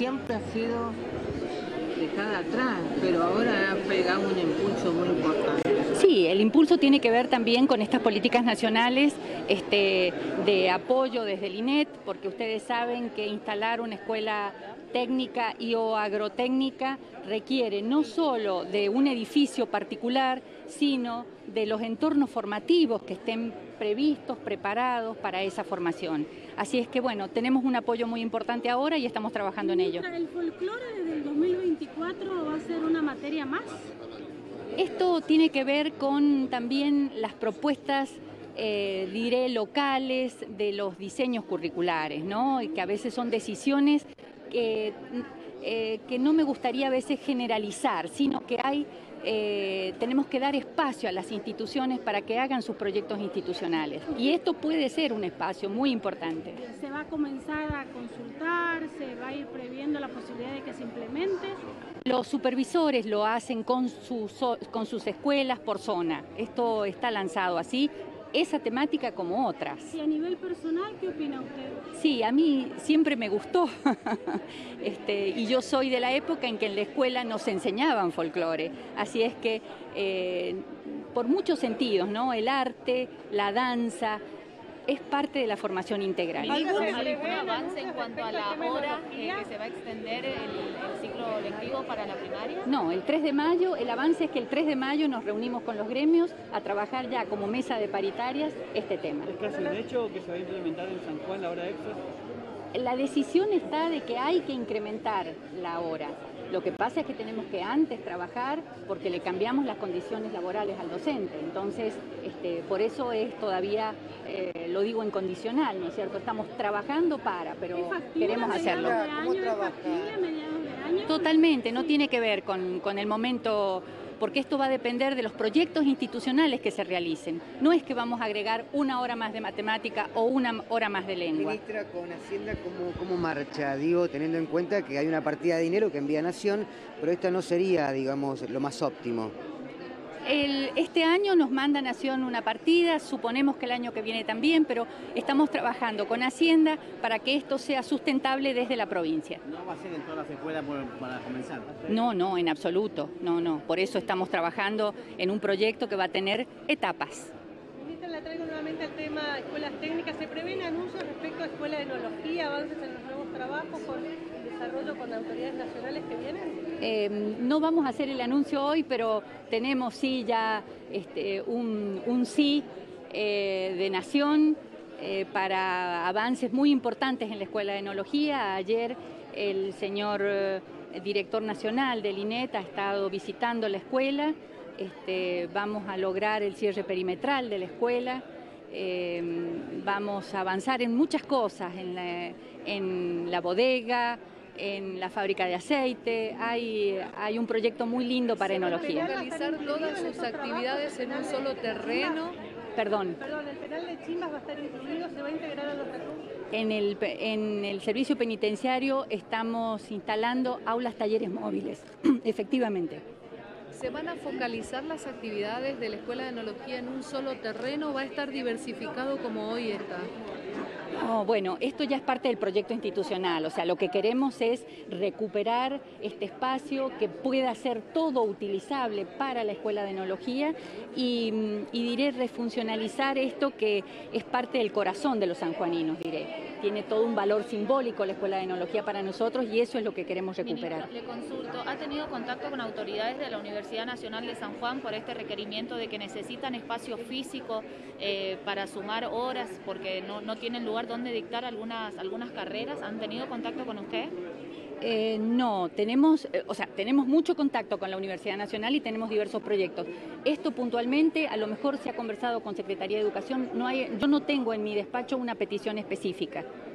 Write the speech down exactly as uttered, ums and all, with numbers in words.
siempre ha sido dejada atrás, pero ahora ha pegado un impulso muy importante. Sí, el impulso tiene que ver también con estas políticas nacionales este, de apoyo desde el I N E T, porque ustedes saben que instalar una escuela técnica y o agrotécnica requiere no solo de un edificio particular, sino de los entornos formativos que estén previstos, preparados para esa formación. Así es que, bueno, tenemos un apoyo muy importante ahora y estamos trabajando en ello. ¿El folclore desde el dos mil veinticuatro va a ser una materia más? Esto tiene que ver con también las propuestas, eh, diré, locales de los diseños curriculares, ¿no? Y que a veces son decisiones que, eh, que no me gustaría a veces generalizar, sino que hay, eh, tenemos que dar espacio a las instituciones para que hagan sus proyectos institucionales. Y esto puede ser un espacio muy importante. ¿Se va a comenzar a consultar? ¿Se va a ir previendo la posibilidad de que se implemente? Los supervisores lo hacen con sus, con sus escuelas por zona. Esto está lanzado así, esa temática como otras. ¿Y a nivel personal qué opina usted? Sí, a mí siempre me gustó. este, y yo soy de la época en que en la escuela nos enseñaban folclore. Así es que, eh, por muchos sentidos, ¿no? El arte, la danza, es parte de la formación integral. ¿Algún avance en cuanto a la hora eh, que se va a extender el, el ciclo lectivo para la primaria? No, el tres de mayo, el avance es que el tres de mayo nos reunimos con los gremios a trabajar ya como mesa de paritarias este tema. ¿Es casi un hecho que se va a implementar en San Juan la hora extra? La decisión está de que hay que incrementar la hora. Lo que pasa es que tenemos que antes trabajar porque le cambiamos las condiciones laborales al docente. Entonces, este, por eso es todavía, eh, lo digo en condicional, ¿no es cierto? Estamos trabajando para, pero queremos hacerlo. ¿Cómo trabaja? ¿Mediados de año? Totalmente, no tiene que ver con, con el momento, porque esto va a depender de los proyectos institucionales que se realicen. No es que vamos a agregar una hora más de matemática o una hora más de lengua. Ministra, con Hacienda, ¿cómo, cómo marcha? Digo, teniendo en cuenta que hay una partida de dinero que envía Nación, pero esta no sería, digamos, lo más óptimo. El, este año nos manda Nación una partida, suponemos que el año que viene también, pero estamos trabajando con Hacienda para que esto sea sustentable desde la provincia. ¿No va a ser en todas las escuelas para comenzar? No, no, en absoluto, no, no. Por eso estamos trabajando en un proyecto que va a tener etapas. Ministra, la traigo nuevamente al tema escuelas técnicas. ¿Se prevén anuncios respecto a escuela de enología, avances en los nuevos trabajos con el desarrollo con autoridades nacionales que vienen? Eh, no vamos a hacer el anuncio hoy, pero tenemos sí ya este, un, un sí eh, de Nación eh, para avances muy importantes en la Escuela de Enología. Ayer el señor eh, director nacional del I N E T ha estado visitando la escuela. Este, vamos a lograr el cierre perimetral de la escuela. Eh, vamos a avanzar en muchas cosas, en la, en la bodega, en la fábrica de aceite. Hay, hay un proyecto muy lindo para enología. ¿Realizar todas sus actividades en un solo terreno? Perdón. Perdón, ¿el penal de Chimbas va a estar incluido? ¿Se va a integrar a los recursos? En el, en el servicio penitenciario estamos instalando aulas talleres móviles, efectivamente. ¿Se van a focalizar las actividades de la Escuela de Enología en un solo terreno o va a estar diversificado como hoy está? Oh, bueno, esto ya es parte del proyecto institucional, o sea, lo que queremos es recuperar este espacio que pueda ser todo utilizable para la Escuela de Enología y, y diré refuncionalizar esto que es parte del corazón de los sanjuaninos, diré. Tiene todo un valor simbólico la Escuela de Enología para nosotros y eso es lo que queremos recuperar. Ministra, le consulto, ¿ha tenido contacto con autoridades de la Universidad Nacional de San Juan por este requerimiento de que necesitan espacio físico eh, para sumar horas porque no, no tienen lugar donde dictar algunas, algunas carreras? ¿Han tenido contacto con usted? Eh, no, tenemos, eh, o sea, tenemos mucho contacto con la Universidad Nacional y tenemos diversos proyectos. Esto puntualmente, a lo mejor se ha conversado con Secretaría de Educación, no hay, yo no tengo en mi despacho una petición específica.